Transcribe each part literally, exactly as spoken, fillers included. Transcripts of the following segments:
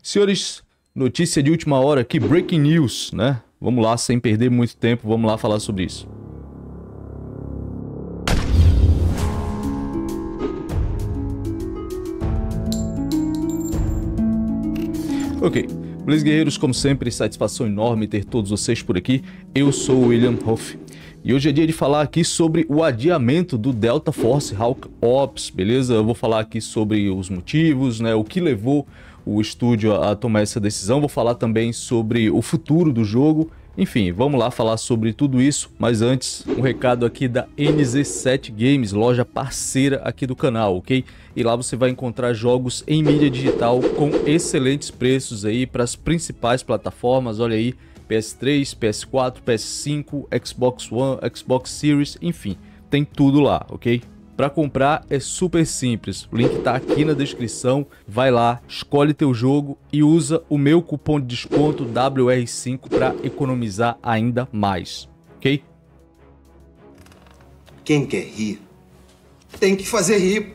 Senhores, notícia de última hora aqui, breaking news, né? Vamos lá, sem perder muito tempo, vamos lá falar sobre isso. Ok, beleza, guerreiros, como sempre, satisfação enorme ter todos vocês por aqui. Eu sou o William Hoff e hoje é dia de falar aqui sobre o adiamento do Delta Force Hawk Ops, beleza? Eu vou falar aqui sobre os motivos, né, o que levou o estúdio a tomar essa decisão. Vou falar também sobre o futuro do jogo. Enfim, vamos lá falar sobre tudo isso, mas antes, um recado aqui da N Z sete Games, loja parceira aqui do canal, ok? E lá você vai encontrar jogos em mídia digital com excelentes preços aí para as principais plataformas, olha aí, P S três, P S quatro, P S cinco, Xbox One, Xbox Series, enfim, tem tudo lá, ok? Para comprar é super simples, o link tá aqui na descrição, vai lá, escolhe teu jogo e usa o meu cupom de desconto W R cinco para economizar ainda mais, ok? Quem quer rir, tem que fazer rir.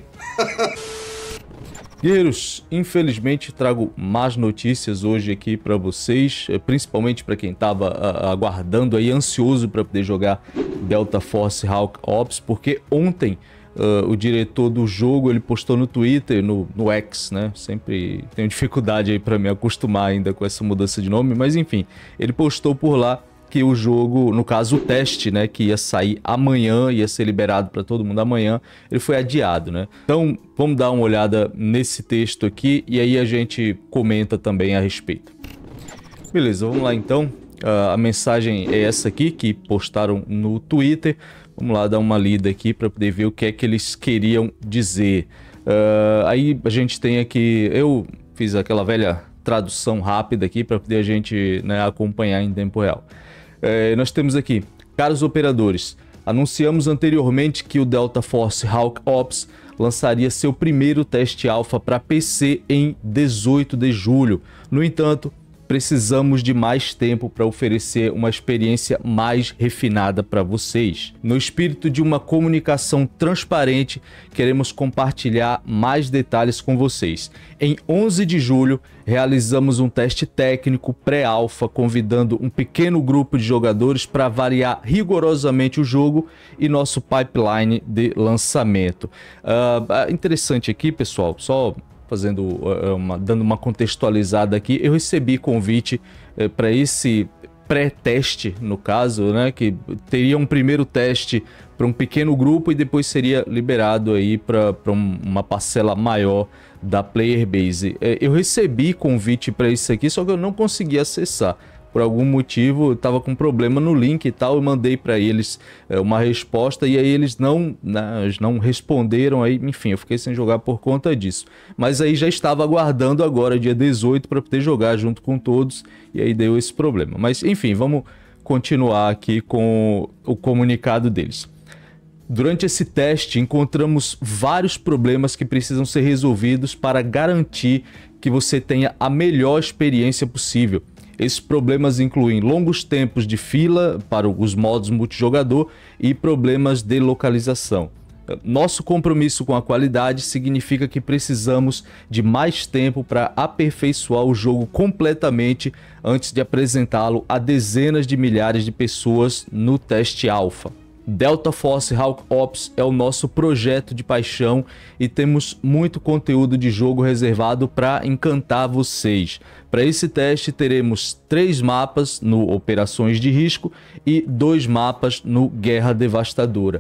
Guerreiros, infelizmente trago más notícias hoje aqui para vocês, principalmente para quem estava aguardando aí, ansioso para poder jogar Delta Force Hawk Ops, porque ontem Uh, o diretor do jogo, ele postou no Twitter, no, no X, né? Sempre tenho dificuldade aí para me acostumar ainda com essa mudança de nome, mas enfim, ele postou por lá que o jogo, no caso o teste, né, que ia sair amanhã, ia ser liberado para todo mundo amanhã, ele foi adiado, né? Então, vamos dar uma olhada nesse texto aqui e aí a gente comenta também a respeito. Beleza, vamos lá então. Uh, a mensagem é essa aqui, que postaram no Twitter. Vamos lá dar uma lida aqui para poder ver o que é que eles queriam dizer. Uh, aí a gente tem aqui, eu fiz aquela velha tradução rápida aqui para poder a gente, né, acompanhar em tempo real. Uh, nós temos aqui, caros operadores, anunciamos anteriormente que o Delta Force Hawk Ops lançaria seu primeiro teste alfa para P C em dezoito de julho. No entanto, precisamos de mais tempo para oferecer uma experiência mais refinada para vocês. No espírito de uma comunicação transparente, queremos compartilhar mais detalhes com vocês. Em onze de julho, realizamos um teste técnico pré-alfa, convidando um pequeno grupo de jogadores para avaliar rigorosamente o jogo e nosso pipeline de lançamento. Uh, interessante aqui, pessoal, só fazendo uma, dando uma contextualizada aqui, eu recebi convite eh, para esse pré-teste, no caso, né, que teria um primeiro teste para um pequeno grupo e depois seria liberado aí para um, uma parcela maior da player base. Eh, eu recebi convite para isso aqui, só que eu não consegui acessar. Por algum motivo, eu estava com problema no link e tal, eu mandei para eles é, uma resposta e aí eles não, né, eles não responderam, aí, enfim, eu fiquei sem jogar por conta disso. Mas aí já estava aguardando agora, dia dezoito, para poder jogar junto com todos e aí deu esse problema. Mas, enfim, vamos continuar aqui com o comunicado deles. Durante esse teste, encontramos vários problemas que precisam ser resolvidos para garantir que você tenha a melhor experiência possível. Esses problemas incluem longos tempos de fila para os modos multijogador e problemas de localização. Nosso compromisso com a qualidade significa que precisamos de mais tempo para aperfeiçoar o jogo completamente antes de apresentá-lo a dezenas de milhares de pessoas no teste alfa. Delta Force Hawk Ops é o nosso projeto de paixão e temos muito conteúdo de jogo reservado para encantar vocês. Para esse teste teremos três mapas no Operações de Risco e dois mapas no Guerra Devastadora.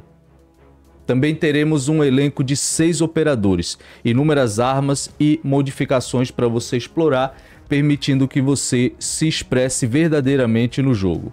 Também teremos um elenco de seis operadores, inúmeras armas e modificações para você explorar, permitindo que você se expresse verdadeiramente no jogo.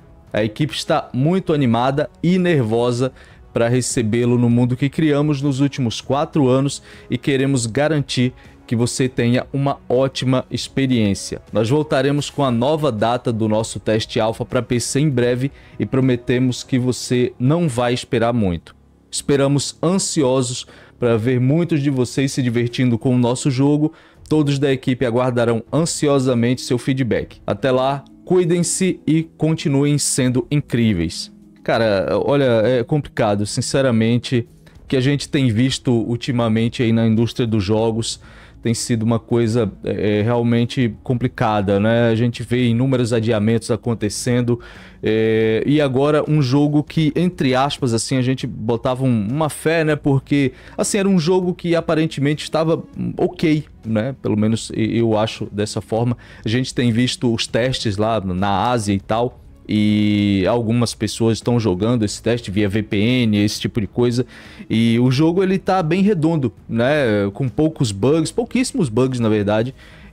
A equipe está muito animada e nervosa para recebê-lo no mundo que criamos nos últimos quatro anos e queremos garantir que você tenha uma ótima experiência. Nós voltaremos com a nova data do nosso teste alfa para P C em breve e prometemos que você não vai esperar muito. Esperamos ansiosos para ver muitos de vocês se divertindo com o nosso jogo. Todos da equipe aguardarão ansiosamente seu feedback. Até lá, cuidem-se e continuem sendo incríveis. Cara, olha, é complicado, sinceramente, que a gente tem visto ultimamente aí na indústria dos jogos. tem sido uma coisa é, realmente complicada, né? A gente vê inúmeros adiamentos acontecendo é, e agora um jogo que, entre aspas, assim, a gente botava um, uma fé, né? Porque, assim, era um jogo que aparentemente estava ok, né? Pelo menos eu acho dessa forma. A gente tem visto os testes lá na Ásia e tal, e algumas pessoas estão jogando esse teste via V P N, esse tipo de coisa, e o jogo ele tá bem redondo, né, com poucos bugs, pouquíssimos bugs na verdade,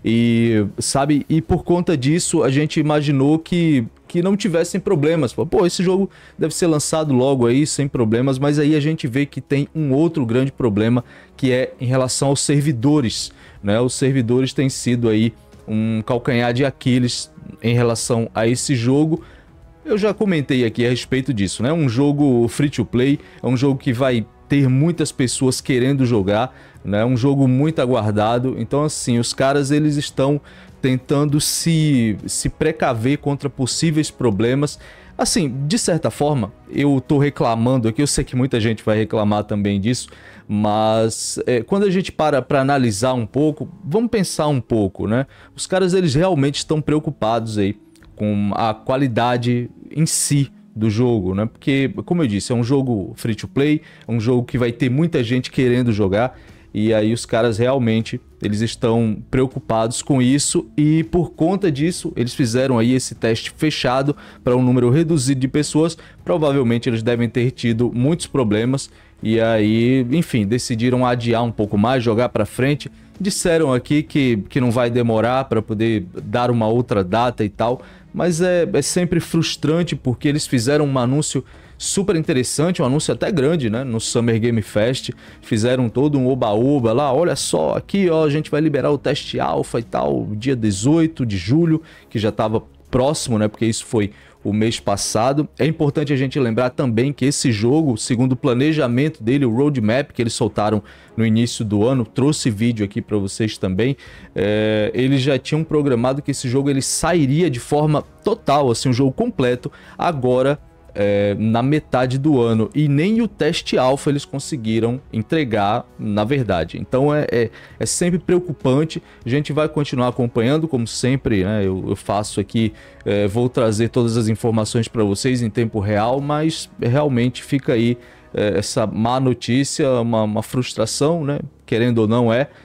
e sabe, e por conta disso a gente imaginou que, que não tivessem problemas. Pô, esse jogo deve ser lançado logo aí sem problemas, mas aí a gente vê que tem um outro grande problema, que é em relação aos servidores, né? Os servidores têm sido aí um calcanhar de Aquiles em relação a esse jogo. Eu já comentei aqui a respeito disso, né? Um jogo free to play, é um jogo que vai ter muitas pessoas querendo jogar, né? Um jogo muito aguardado. Então, assim, os caras eles estão tentando se, se precaver contra possíveis problemas. Assim, de certa forma, eu tô reclamando aqui, eu sei que muita gente vai reclamar também disso, mas é, quando a gente para para analisar um pouco, vamos pensar um pouco, né? Os caras eles realmente estão preocupados aí com a qualidade em si do jogo, né? Porque, como eu disse, é um jogo free to play, é um jogo que vai ter muita gente querendo jogar, e aí os caras realmente eles estão preocupados com isso, e por conta disso eles fizeram aí esse teste fechado para um número reduzido de pessoas. Provavelmente eles devem ter tido muitos problemas e aí, enfim, decidiram adiar um pouco mais, jogar para frente. Disseram aqui que, que não vai demorar para poder dar uma outra data e tal, mas é, é sempre frustrante porque eles fizeram um anúncio super interessante, um anúncio até grande, né, no Summer Game Fest, fizeram todo um oba-oba lá, olha só, aqui ó, a gente vai liberar o teste alfa e tal, dia dezoito de julho, que já estava próximo, né, porque isso foi o mês passado. É importante a gente lembrar também que esse jogo, segundo o planejamento dele, o roadmap que eles soltaram no início do ano, trouxe vídeo aqui para vocês também, é, eles já tinham programado que esse jogo ele sairia de forma total, assim, um jogo completo, agora É, na metade do ano, e nem o teste alfa eles conseguiram entregar, na verdade. Então é, é, é sempre preocupante. A gente vai continuar acompanhando, como sempre, né? eu, eu faço aqui, é, vou trazer todas as informações para vocês em tempo real, mas realmente fica aí é, essa má notícia, uma, uma frustração, né? Querendo ou não é,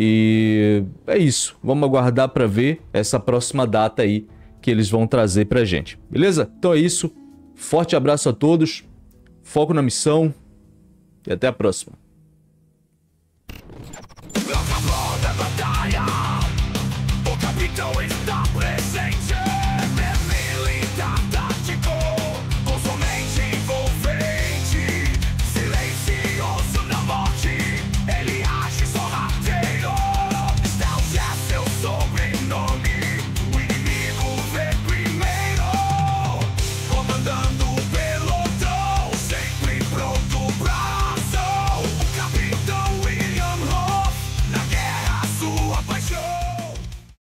e é isso. Vamos aguardar para ver essa próxima data aí que eles vão trazer pra gente, beleza? Então é isso. Forte abraço a todos, foco na missão e até a próxima.